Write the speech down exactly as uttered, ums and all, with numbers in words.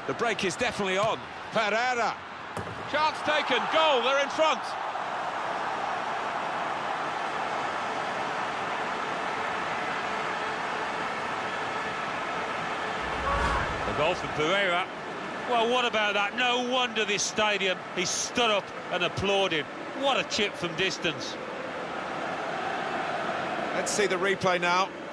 The break is definitely on. Pereya. Chance taken, goal, they're in front. The goal from Pereya. Well, what about that? No wonder this stadium, he stood up and applauded. What a chip from distance. Let's see the replay now.